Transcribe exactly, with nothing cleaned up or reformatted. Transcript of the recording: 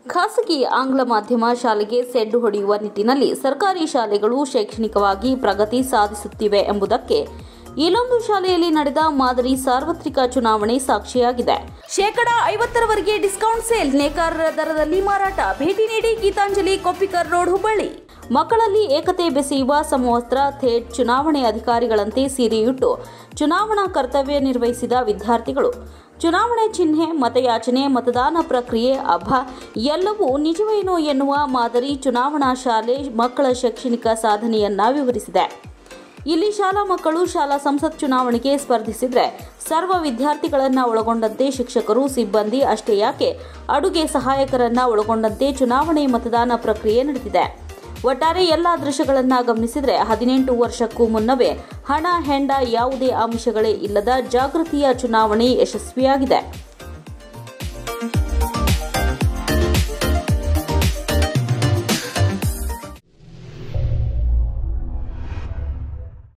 ಖಾಸಗಿ ಆಂಗ್ಲ ಮಾಧ್ಯಮ ಶಾಲೆಗೆ ಸೆಡ್ಡು ಹೊಡೆಯುವ ನಿಟ್ಟಿನಲ್ಲಿ ಸರ್ಕಾರಿ ಶಾಲೆಗಳು ಶೈಕ್ಷಣಿಕವಾಗಿ ಪ್ರಗತಿ ಸಾಧಿಸುತ್ತಿವೆ ಎಂಬುದಕ್ಕೆ ಇಲ್ಲೊಂದು ಶಾಲೆಯಲ್ಲಿ ನಡೆದ ಮಾದರಿ ಸಾರ್ವತ್ರಿಕ ಚುನಾವಣೆ ಸಾಕ್ಷಿಯಾಗಿದೆ. ಶೇಕಡಾ ಐವತ್ತರವರೆಗೆ ಡಿಸ್ಕೌಂಟ್ ಸೇಲ್, ನೇಕಾರರ ದರದಲ್ಲಿ ಮಾರಾಟ. ಭೇಟಿ ನೀಡಿ ಗೀತಾಂಜಲಿ, ಕೊಪ್ಪಿಕರ್ ರೋಡ್, ಹುಬ್ಬಳ್ಳಿ. ಮಕ್ಕಳಲ್ಲಿ ಏಕತೆ ಬೆಸೆಯುವ ಸಮವಸ್ತ್ರ, ಥೇಟ್ ಚುನಾವಣೆ ಅಧಿಕಾರಿಗಳಂತೆ ಸೀರೆಯುಟ್ಟು ಚುನಾವಣಾ ಕರ್ತವ್ಯ ನಿರ್ವಹಿಸಿದ ವಿದ್ಯಾರ್ಥಿಗಳು. ಚುನಾವಣೆ ಚಿಹ್ನೆ, ಮತಯಾಚನೆ, ಮತದಾನ ಪ್ರಕ್ರಿಯೆ, ಅಭ ಎಲ್ಲವೂ ನಿಜವೇನೋ ಎನ್ನುವ ಮಾದರಿ ಚುನಾವಣಾ ಶಾಲೆ ಮಕ್ಕಳ ಶೈಕ್ಷಣಿಕ ಸಾಧನೆಯನ್ನ ವಿವರಿಸಿದೆ. ಇಲ್ಲಿ ಶಾಲಾ ಮಕ್ಕಳು ಶಾಲಾ ಸಂಸತ್ ಚುನಾವಣೆಗೆ ಸ್ಪರ್ಧಿಸಿದ್ರೆ ಸರ್ವ ವಿದ್ಯಾರ್ಥಿಗಳನ್ನ ಒಳಗೊಂಡಂತೆ ಶಿಕ್ಷಕರು, ಸಿಬ್ಬಂದಿ ಅಷ್ಟೇ ಯಾಕೆ ಅಡುಗೆ ಸಹಾಯಕರನ್ನ ಒಳಗೊಂಡಂತೆ ಚುನಾವಣೆ ಮತದಾನ ಪ್ರಕ್ರಿಯೆ ನಡೆದಿದೆ. ಒಟ್ಟಾರೆ ಎಲ್ಲಾ ದೃಶ್ಯಗಳನ್ನ ಗಮನಿಸಿದರೆ ಹದಿನೆಂಟು ವರ್ಷಕ್ಕೂ ಮುನ್ನವೇ ಹಣ ಹೆಂಡ ಯಾವುದೇ ಆಮಿಷಗಳೇ ಇಲ್ಲದ ಜಾಗೃತಿಯ ಚುನಾವಣೆ ಯಶಸ್ವಿಯಾಗಿದೆ.